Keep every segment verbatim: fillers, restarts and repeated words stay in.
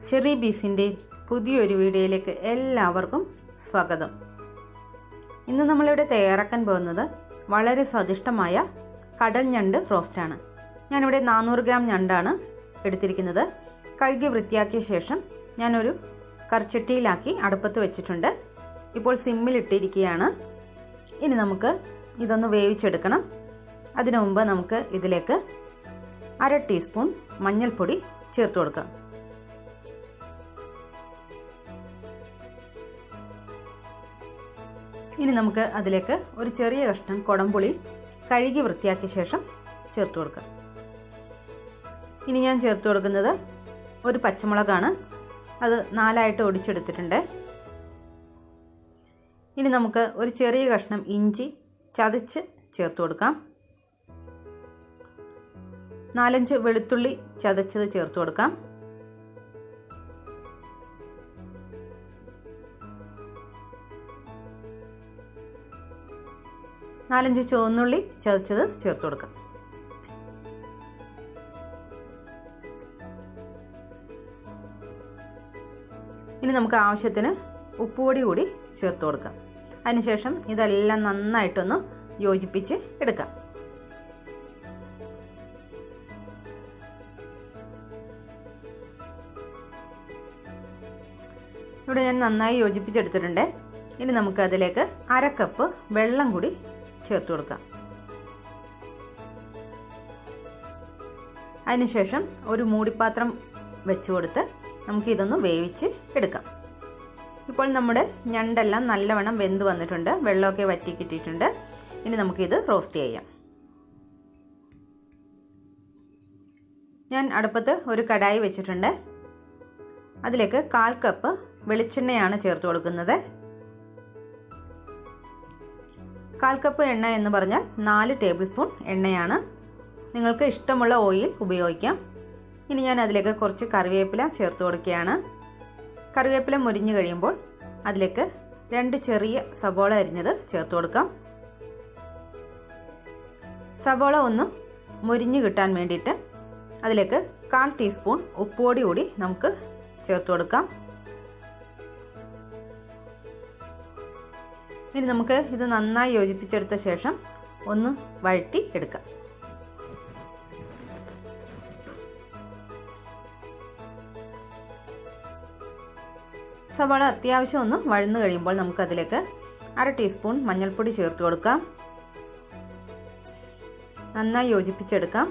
Cherry ബീസിൻ്റെ പുതിയൊരു വീഡിയോയിലേക്ക് എല്ലാവർക്കും സ്വാഗതം. ഇന്ന് നമ്മളിവിടെ തയ്യാറാക്കാൻ പോകുന്നത് വളരെ സ്വാദിഷ്ടമായ കടൽ ഞണ്ട് റോസ്റ്റാണ്. ഞാനിവിടെ നാനൂറ് ഗ്രാം ഞണ്ടാണ് എടുത്തിരിക്കുന്നത്. കഴുകി വൃത്തിയാക്കിയ ശേഷം ഞാനൊരു കറിച്ചട്ടിയിലാക്കി അടുപ്പത്ത് വെച്ചിട്ടുണ്ട്. ഇപ്പോൾ സിമ്മിലിട്ടിരിക്കുകയാണ്. ഇനി നമുക്ക് ഇതൊന്ന് വേവിച്ചെടുക്കണം. അതിനു മുമ്പ് നമുക്ക് ഇതിലേക്ക് അര ടീസ്പൂൺ മഞ്ഞൾപ്പൊടി ചേർത്ത് കൊടുക്കാം. ഇനി നമുക്ക് അതിലേക്ക് ഒരു ചെറിയ കഷ്ണം കുടംപുളി കഴുകി വൃത്തിയാക്കിയ ശേഷം ചേർത്ത് കൊടുക്കാം. ഇനി ഞാൻ ചേർത്ത് കൊടുക്കുന്നത് ഒരു പച്ചമുളകാണ്. അത് നാലായിട്ട് ഒടിച്ചെടുത്തിട്ടുണ്ട്. ഇനി നമുക്ക് ഒരു ചെറിയ കഷ്ണം ഇഞ്ചി ചതച്ച് ചേർത്ത് കൊടുക്കാം. നാലഞ്ച് വെളുത്തുള്ളി ചതച്ചത് ചേർത്ത് കൊടുക്കാം. നാലഞ്ച് ചുവന്നുള്ളി ചതച്ചത് ചേർത്ത് കൊടുക്കാം. ഇനി നമുക്ക് ആവശ്യത്തിന് ഉപ്പുപൊടി കൂടി ചേർത്ത് കൊടുക്കാം. അതിനുശേഷം ഇതെല്ലാം നന്നായിട്ടൊന്ന് യോജിപ്പിച്ച് എടുക്കാം. ഇവിടെ ഞാൻ നന്നായി യോജിപ്പിച്ചെടുത്തിട്ടുണ്ട്. ഇനി നമുക്ക് അതിലേക്ക് അര കപ്പ് വെള്ളം കൂടി ചേർത്ത് കൊടുക്കാം. അതിനുശേഷം ഒരു മൂടിപ്പാത്രം വെച്ച് കൊടുത്ത് നമുക്ക് ഇതൊന്ന് വേവിച്ച് എടുക്കാം. ഇപ്പോൾ നമ്മുടെ ഞണ്ടെല്ലാം നല്ലവണ്ണം വെന്ത് വന്നിട്ടുണ്ട്. വെള്ളമൊക്കെ വറ്റി കിട്ടിയിട്ടുണ്ട്. ഇനി നമുക്കിത് റോസ്റ്റ് ചെയ്യാം. ഞാൻ അടുപ്പത്ത് ഒരു കടായി വെച്ചിട്ടുണ്ട്. അതിലേക്ക് കാൽ കപ്പ് വെളിച്ചെണ്ണയാണ് ചേർത്ത് കൊടുക്കുന്നത്. കാൽ കപ്പ് എണ്ണ എന്ന് പറഞ്ഞാൽ നാല് ടേബിൾ സ്പൂൺ എണ്ണയാണ്. നിങ്ങൾക്ക് ഇഷ്ടമുള്ള ഓയിൽ ഉപയോഗിക്കാം. ഇനി ഞാൻ അതിലേക്ക് കുറച്ച് കറിവേപ്പില ചേർത്ത് കൊടുക്കുകയാണ്. കറിവേപ്പില മുരിഞ്ഞു കഴിയുമ്പോൾ അതിലേക്ക് രണ്ട് ചെറിയ സവോള അരിഞ്ഞത് ചേർത്ത് കൊടുക്കാം. സവോള ഒന്ന് മുരിഞ്ഞു കിട്ടാൻ വേണ്ടിയിട്ട് അതിലേക്ക് കാൽ ടീസ്പൂൺ ഉപ്പുപൊടി കൂടി നമുക്ക് ചേർത്ത് കൊടുക്കാം. ഇനി നമുക്ക് ഇത് നന്നായി യോജിപ്പിച്ചെടുത്ത ശേഷം ഒന്ന് വഴറ്റി എടുക്കാം. സവാള അത്യാവശ്യം ഒന്ന് വഴന്നു കഴിയുമ്പോൾ നമുക്ക് അതിലേക്ക് അര ടീസ്പൂൺ മഞ്ഞൾപ്പൊടി ചേർത്ത് കൊടുക്കാം. നന്നായി യോജിപ്പിച്ചെടുക്കാം.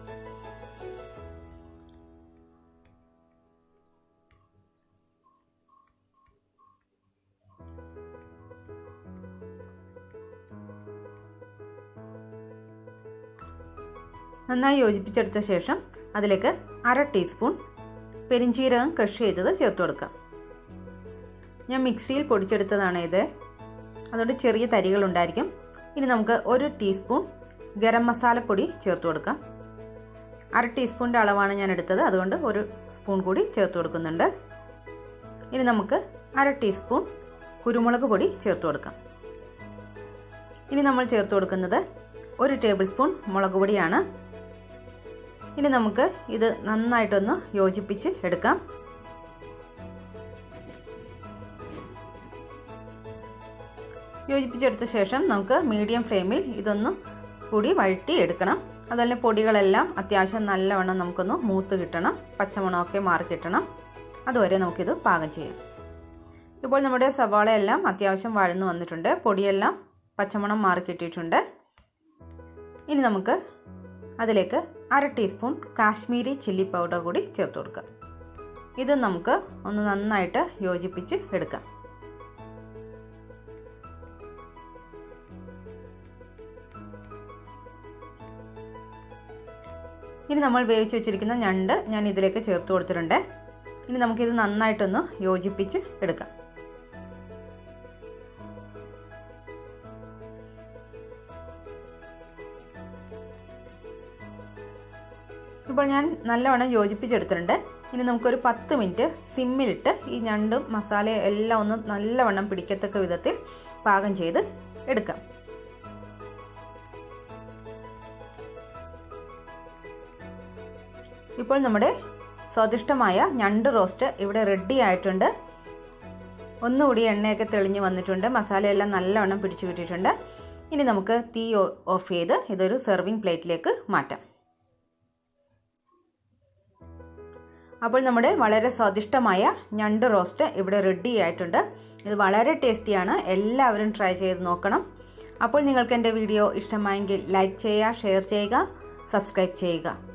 നന്നായി യോജിപ്പിച്ചെടുത്ത ശേഷം അതിലേക്ക് അര ടീസ്പൂൺ പെരിഞ്ചീരകം ക്രഷ് ചെയ്തത് ചേർത്ത് കൊടുക്കാം. ഞാൻ മിക്സിയിൽ പൊടിച്ചെടുത്തതാണ് ഇത്. അതുകൊണ്ട് ചെറിയ തരികൾ ഉണ്ടായിരിക്കും. ഇനി നമുക്ക് ഒരു ടീസ്പൂൺ ഗരം മസാലപ്പൊടി ചേർത്ത് കൊടുക്കാം. അര ടീസ്പൂണിൻ്റെ അളവാണ് ഞാൻ എടുത്തത്. അതുകൊണ്ട് ഒരു സ്പൂൺ കൂടി ചേർത്ത് കൊടുക്കുന്നുണ്ട്. ഇനി നമുക്ക് അര ടീസ്പൂൺ കുരുമുളക് പൊടി ചേർത്ത് കൊടുക്കാം. ഇനി നമ്മൾ ചേർത്ത് കൊടുക്കുന്നത് ഒരു ടേബിൾ സ്പൂൺ മുളക് പൊടിയാണ്. ഇനി നമുക്ക് ഇത് നന്നായിട്ടൊന്ന് യോജിപ്പിച്ച് എടുക്കാം. യോജിപ്പിച്ചെടുത്ത ശേഷം നമുക്ക് മീഡിയം ഫ്ലെയിമിൽ ഇതൊന്ന് കൂടി വഴറ്റി എടുക്കണം. അതുപോലെ പൊടികളെല്ലാം അത്യാവശ്യം നല്ലവണ്ണം നമുക്കൊന്ന് മൂത്ത് കിട്ടണം. പച്ചമണമൊക്കെ മാറി കിട്ടണം. അതുവരെ നമുക്കിത് പാകം ചെയ്യാം. ഇപ്പോൾ നമ്മുടെ സവാളയെല്ലാം അത്യാവശ്യം വഴന്നു വന്നിട്ടുണ്ട്. പൊടിയെല്ലാം പച്ചമണം മാറി കിട്ടിയിട്ടുണ്ട്. ഇനി നമുക്ക് അതിലേക്ക് അര ടീസ്പൂൺ കാശ്മീരി ചില്ലി പൗഡർ കൂടി ചേർത്ത് കൊടുക്കാം. ഇത് നമുക്ക് ഒന്ന് നന്നായിട്ട് യോജിപ്പിച്ച് എടുക്കാം. ഇനി നമ്മൾ വേവിച്ച് വെച്ചിരിക്കുന്ന ഞണ്ട് ഞാൻ ഇതിലേക്ക് ചേർത്ത് കൊടുത്തിട്ടുണ്ട്. ഇനി നമുക്കിത് നന്നായിട്ടൊന്ന് യോജിപ്പിച്ച് എടുക്കാം. ഇപ്പോൾ ഞാൻ നല്ലവണ്ണം യോജിപ്പിച്ചെടുത്തിട്ടുണ്ട്. ഇനി നമുക്കൊരു പത്ത് മിനിറ്റ് സിമ്മിലിട്ട് ഈ ഞണ്ടും മസാലയും എല്ലാം ഒന്ന് നല്ലവണ്ണം പിടിക്കത്തക്ക വിധത്തിൽ പാകം ചെയ്ത് എടുക്കാം. ഇപ്പോൾ നമ്മുടെ സ്വാദിഷ്ടമായ ഞണ്ട് റോസ്റ്റ് ഇവിടെ റെഡി ആയിട്ടുണ്ട്. ഒന്നുകൂടി എണ്ണയൊക്കെ തെളിഞ്ഞ് വന്നിട്ടുണ്ട്. മസാലയെല്ലാം നല്ലവണ്ണം പിടിച്ചു കിട്ടിയിട്ടുണ്ട്. ഇനി നമുക്ക് തീ ഓഫ് ചെയ്ത് ഇതൊരു സെർവിങ് പ്ലേറ്റിലേക്ക് മാറ്റാം. അപ്പോൾ നമ്മുടെ വളരെ സ്വാദിഷ്ടമായ ഞണ്ട് റോസ്റ്റ് ഇവിടെ റെഡി ആയിട്ടുണ്ട്. ഇത് വളരെ ടേസ്റ്റിയാണ്. എല്ലാവരും ട്രൈ ചെയ്ത് നോക്കണം. അപ്പോൾ നിങ്ങൾക്ക് എൻ്റെ വീഡിയോ ഇഷ്ടമായെങ്കിൽ ലൈക്ക് ചെയ്യുക, ഷെയർ ചെയ്യുക, സബ്സ്ക്രൈബ് ചെയ്യുക.